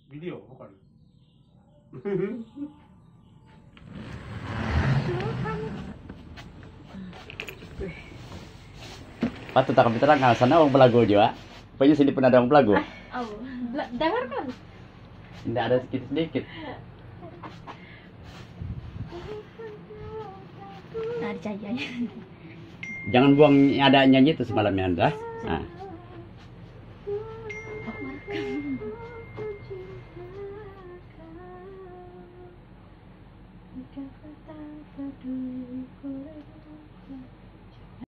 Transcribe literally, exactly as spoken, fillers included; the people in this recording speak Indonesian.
Video bukan. Patut tak kami terang sana orang belagu juga. Pokoknya sini pun ada orang belagu. Oh, dengar kan? Tidak ada sedikit-sedikit. Nah, cahayanya. Jangan buang ada nyanyi itu semalamnya Anda. Nah.